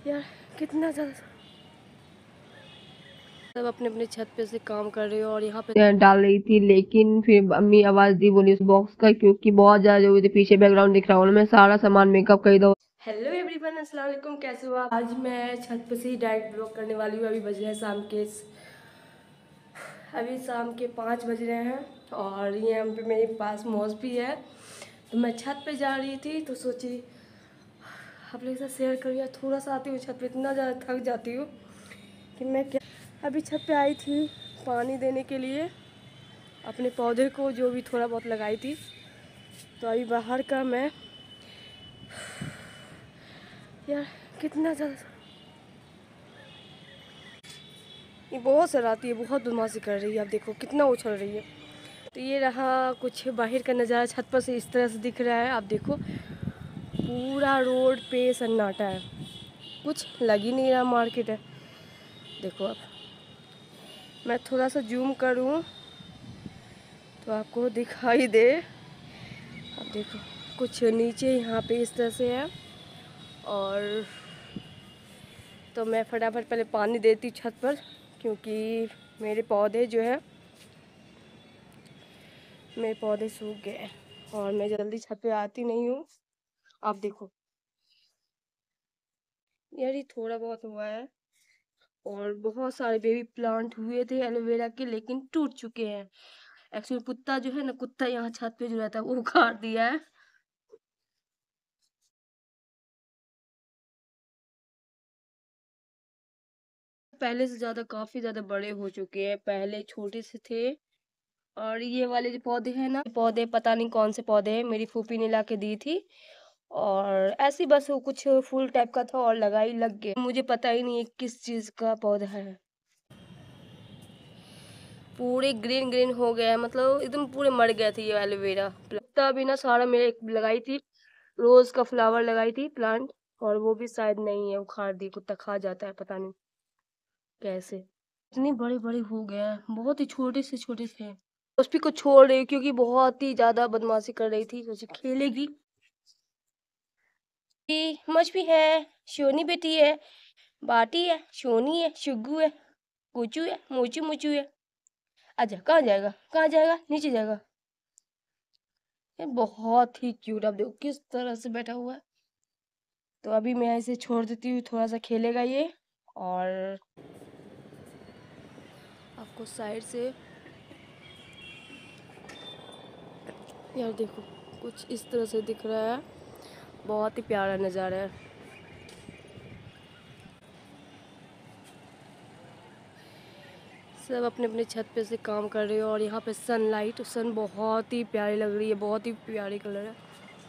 यार कितना ज़्यादा सब अपने अपने छत पे से काम कर रहे हो और यहाँ पे डाल रही थी, लेकिन फिर अम्मी आवाज दी बोली उस बॉक्स का, क्योंकि बहुत ज्यादा जो मुझे पीछे बैकग्राउंड दिख रहा हूँ, मैं सारा सामान मेकअप खरीदा। हेलो एवरीवन, अस्सलाम वालेकुम, कैसे हो आप? आज मैं छत पे से ही डायरेक्ट ब्लॉग करने वाली हूँ। अभी बज रहे हैं शाम के 5 बज रहे हैं और ये यहाँ पे मेरे पास मौज भी है, तो मैं छत पे जा रही थी तो सोची आप लोगों के साथ शेयर करूँ। यार थोड़ा सा आती हूँ छत पे, इतना ज़्यादा थक जाती हूँ कि मैं क्या। अभी छत पे आई थी पानी देने के लिए अपने पौधे को, जो भी थोड़ा बहुत लगाई थी। तो अभी बाहर का मैं यार कितना ज़्यादा ये बहुत शरारती है, बहुत बदमाशी कर रही है। आप देखो कितना उछल रही है। तो ये रहा कुछ बाहर का नज़ारा, छत पर से इस तरह से दिख रहा है। आप देखो पूरा रोड पे सन्नाटा है, कुछ लग ही नहीं रहा, मार्केट है। देखो अब मैं थोड़ा सा जूम करूँ तो आपको दिखाई दे। अब देखो कुछ नीचे यहाँ पे इस तरह से है, और तो मैं फटाफट पहले पानी देती छत पर, क्योंकि मेरे पौधे सूख गए और मैं जल्दी छत पे आती नहीं हूँ। आप देखो यार ये थोड़ा बहुत हुआ है, और बहुत सारे बेबी प्लांट हुए थे एलोवेरा के, लेकिन टूट चुके हैं। एक्चुअली कुत्ता जो है ना, कुत्ता यहाँ छत पे जो रहता है वो उखाड़ दिया है। पहले से ज्यादा काफी ज्यादा बड़े हो चुके हैं, पहले छोटे से थे। और ये वाले जो पौधे हैं ना, पौधे पता नहीं कौन से पौधे हैं, मेरी फूफी ने ला के दी थी, और ऐसी बस वो कुछ फूल टाइप का था और लगाई लग गया। मुझे पता ही नहीं है किस चीज का पौधा है। पूरे ग्रीन ग्रीन हो गया है, मतलब एकदम पूरे मर गए थे ये एलोवेरा पत्ता भी ना, सारा मेरे लगाई थी, रोज का फ्लावर लगाई थी प्लांट, और वो भी शायद नहीं है, उखाड़ दी, कुत्ता खा जाता है पता नहीं कैसे। इतने बड़े बड़े हो गए हैं, बहुत ही छोटे से छोटे थे। उस भी को छोड़ रही हूँ क्योंकि बहुत ही ज्यादा बदमाशी कर रही थी, सोची खेलेगी। मछ भी है, सोनी बेटी है, बाटी है, सोनी है, शुगू है, कुचू है, मोचू मोचू है। आजा, कहाँ जाएगा, कहाँ जाएगा, नीचे जाएगा। ये बहुत ही क्यूट, आप देखो किस तरह से बैठा हुआ है। तो अभी मैं इसे छोड़ देती हूँ, थोड़ा सा खेलेगा ये, और आपको साइड से यार देखो कुछ इस तरह से दिख रहा है, बहुत ही प्यारा नज़ारा है। सब अपने अपने छत पे से काम कर रहे हो, और यहाँ पे सनलाइट, सन बहुत ही प्यारी लग रही है, बहुत ही प्यारी कलर है।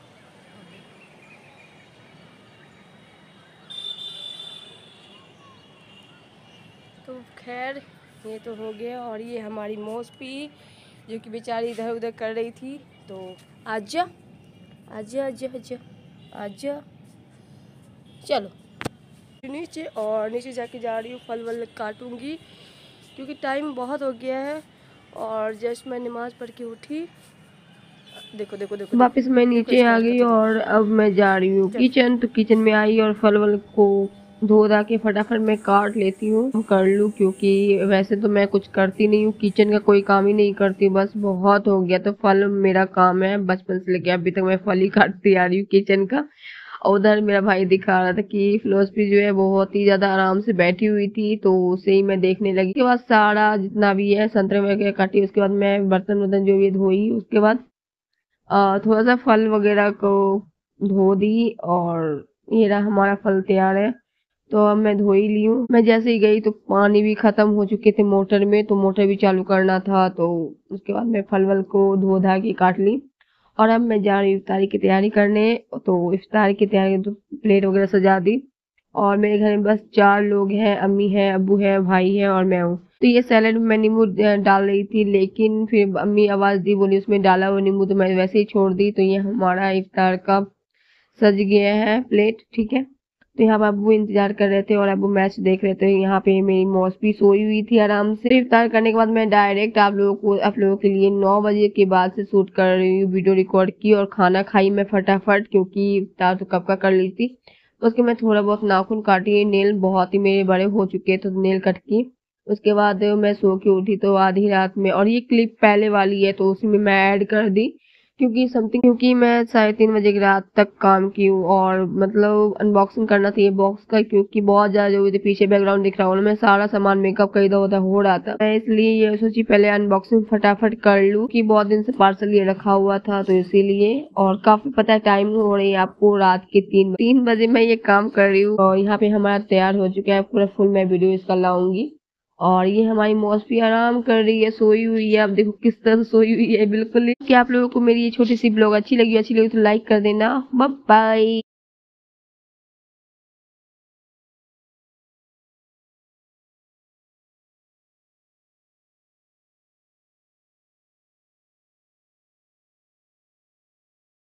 तो खैर ये तो हो गया, और ये हमारी मौसपी जो कि बेचारी इधर उधर कर रही थी। तो आजा आजा आजा आजा आजा, चलो नीचे, और नीचे जाके जा रही हूँ, फल वल काटूंगी क्योंकि टाइम बहुत हो गया है। और जस्ट मैं नमाज पढ़ के उठी, देखो देखो देखो वापस मैं नीचे आ गई, और अब मैं जा रही हूँ किचन। तो किचन में आई और फल वल को धो धा के फटाफट मैं काट लेती हूँ, कर लूँ, क्योंकि वैसे तो मैं कुछ करती नहीं हूँ, किचन का कोई काम ही नहीं करती, बस बहुत हो गया तो फल मेरा काम है, बचपन से लेके अभी तक मैं फल ही काटती आ रही हूँ किचन का। और उधर मेरा भाई दिखा रहा था कि फिलोसफी जो है बहुत ही ज्यादा आराम से बैठी हुई थी, तो उसे ही मैं देखने लगी। उसके बाद सारा जितना भी है संतरे वगैरह काटी, उसके बाद मैं बर्तन वर्तन जो भी धोई, उसके बाद थोड़ा सा फल वगैरह को धो दी, और ये रहा हमारा फल तैयार है। तो अब मैं धो ही ली हूँ। मैं जैसे ही गई तो पानी भी खत्म हो चुके थे मोटर में, तो मोटर भी चालू करना था, तो उसके बाद मैं फल वल को धो धा के काट ली, और अब मैं जा रही हूँ इफ्तारी की तैयारी करने। तो इफ्तारी की तैयारी तो प्लेट वगैरह सजा दी, और मेरे घर में बस 4 लोग हैं, अम्मी है, अब्बू है, भाई है और मैं हूँ। तो ये सैलेड में मैं नींबू डाल रही थी, लेकिन फिर अम्मी आवाज दी, बोली उसमें डाला हुआ नींबू, तो मैं वैसे ही छोड़ दी। तो ये हमारा इफ्तार का सज गया है प्लेट, ठीक है। तो यहाँ पर अब्बू इंतजार कर रहे थे और अब्बू मैच देख रहे थे। यहाँ पे मेरी मौस भी सोई हुई थी आराम से। इफ्तार करने के बाद मैं डायरेक्ट आप लोगों के लिए 9 बजे के बाद से शूट कर रही हूँ, वीडियो रिकॉर्ड की, और खाना खाई मैं फटाफट, क्योंकि इफ्तार तो कब का कर ली थी। उसके मैं थोड़ा बहुत नाखून काटी, नेल बहुत ही मेरे बड़े हो चुके तो नेल कट की। उसके बाद मैं सो के उठी तो आधी रात में, और ये क्लिप पहले वाली है तो उसी में मैं ऐड कर दी, क्योंकि मैं 3:30 बजे की रात तक काम की हूँ और मतलब अनबॉक्सिंग करना था ये बॉक्स का, क्योंकि बहुत ज्यादा जरूरी थी। पीछे बैकग्राउंड दिख रहा होगा, मैं सारा सामान मेकअप का इधर उधर हो रहा था, मैं इसलिए ये सोची पहले अनबॉक्सिंग फटाफट कर लूँ, कि बहुत दिन से पार्सल ये रखा हुआ था तो इसीलिए। और काफी पता है टाइम हो रही है आपको, रात के 3 बजे मैं ये काम कर रही हूँ। और यहाँ पे हमारा तैयार हो चुका है पूरा, फुल मैं वीडियो इसका लाऊंगी। और ये हमारी मौस भी आराम कर रही है, सोई हुई है। आप देखो किस तरह से सोई हुई है बिल्कुल। क्या आप लोगों को मेरी ये छोटी सी ब्लॉग अच्छी लगी तो लाइक कर देना। Bye bye.